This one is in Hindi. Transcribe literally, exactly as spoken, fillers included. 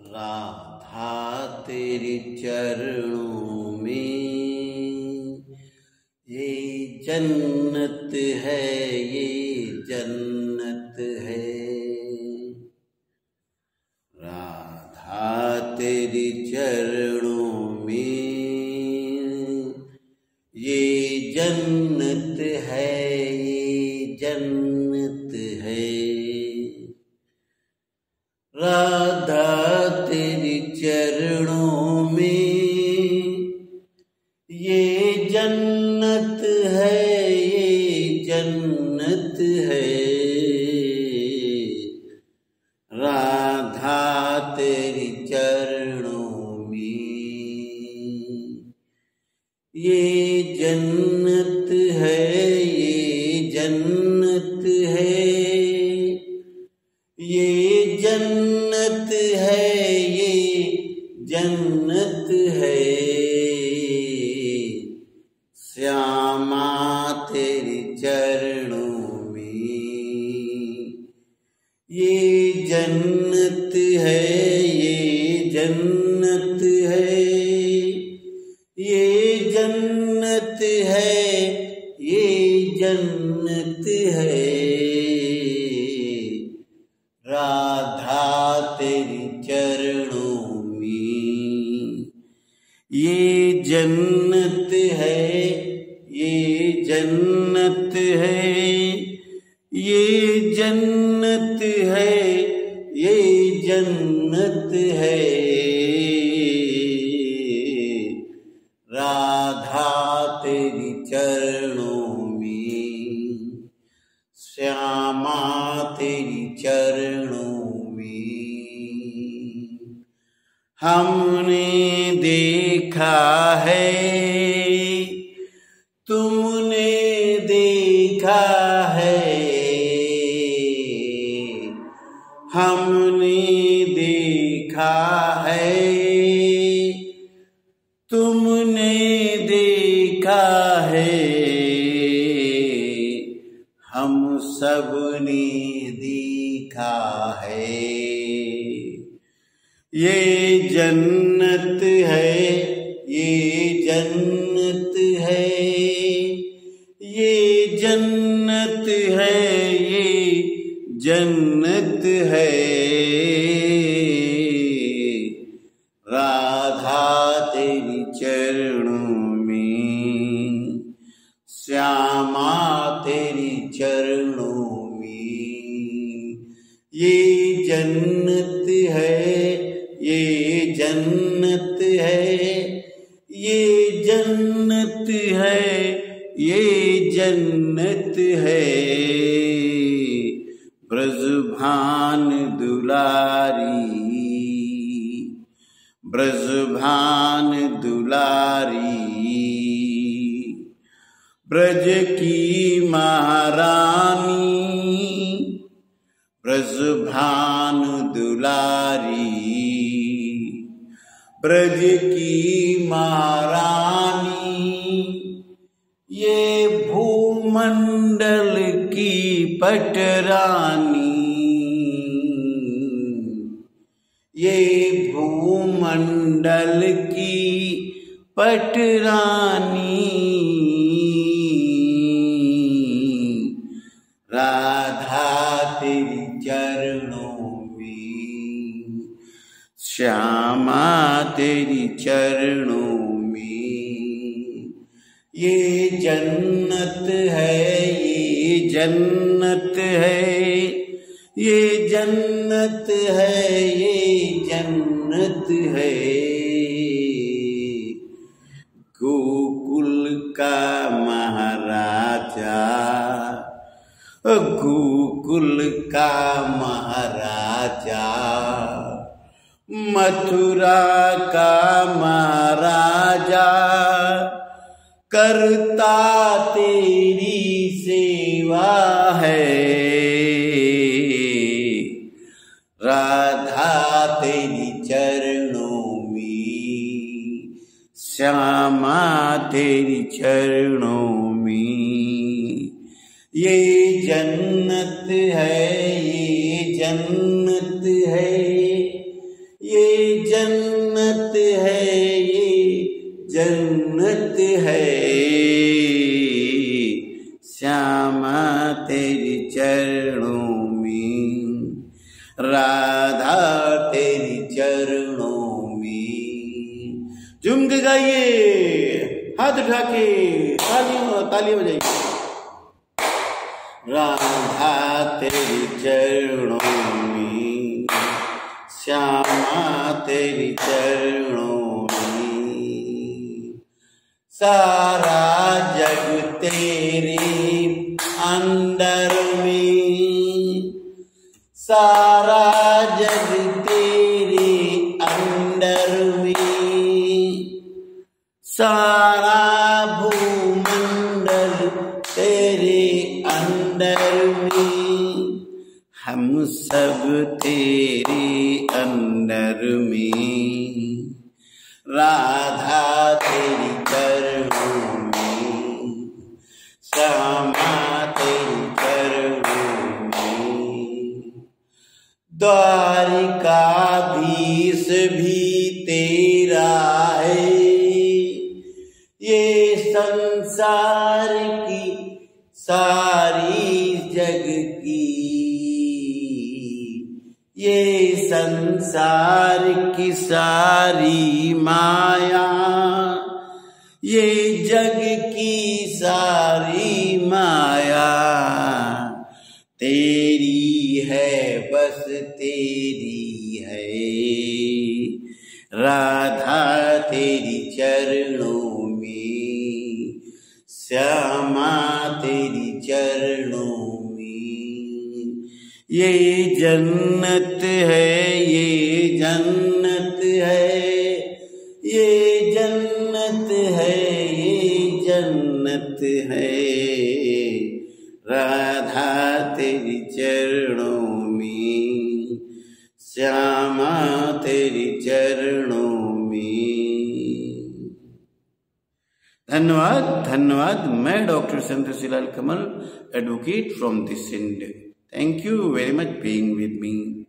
राधा तेरे चरणों में ये जन्नत है, ये जन्नत है। राधा तेरे चरणों में ये जन्नत है, ये जन्नत है। राधा तेरे चरणों में ये जन्नत है, ये जन्नत है। राधा तेरे चरणों में ये जन्नत है, ये जन्नत है। ये जन्नत है, ये जन्नत है। श्यामा तेरे चरणों में ये जन्नत है, ये जन्नत है। ये जन्नत है, ये जन्नत है। राधा तेरे चरणों में ये जन्नत है, ये जन्नत है। ये जन्नत है, ये जन्नत है। राधा तेरे चरणों में, श्यामा तेरे चरणों में। हमने देखा है, तुमने देखा है। हमने देखा है, तुमने देखा है। हम सब ने देखा है। ये जन्नत है, ये जन्नत है। ये जन्नत है, ये जन्नत है। राधा तेरे चरणों में, श्यामा तेरे चरणों में ये जन्नत है, ये जन्नत है। ये जन्नत है, ये जन्नत है। ब्रजभान दुलारी, ब्रजभान दुलारी। ब्रज की महारानी, ब्रजभान दुलारी। ब्रज की महारानी, ये भूमंडल की पटरानी। ये भूमंडल की पटरानी। राधा तेरे चरणों में, श्यामा तेरे चरणों में ये जन्नत है, ये जन्नत है। ये जन्नत है, ये जन्नत है। गोकुल का महाराजा, गोकुल का महाराजा। मथुरा का महाराजा करता तेरी सेवा है। राधा तेरी चरणों में, श्यामा तेरी चरणों में ये जन्नत है, ये जन्नत है। ये गाइए, हाथ उठा के तालियां तालियां बजाइए। राधा तेरी चरणों में, श्यामा तेरी चरणों में, सारा जग तेरे अंदर में, सारा जग तेरे अंदर में, सारा भूमंडल तेरे अंदर में, हम सब तेरे अंदर में। राधा तेरी चरणों में, श्यामा तेरी चरणों में, द्वारिकाधीश भी तेरा है, ये संसार की सारी जग की, ये संसार की सारी माया, ये जग की सारी माया तेरी है, बस तेरी है। राधा तेरी चरणों में, श्यामा तेरी चरणों में, ये जन्नत है, ये जन्नत है, ये जन्नत है, ये जन्नत है। राधा तेरी चरणों में, श्यामा तेरी चरणों में। धन्यवाद धन्यवाद। मैं doctor Santoshilal Kamal, advocate from this end. Thank you very much being with me.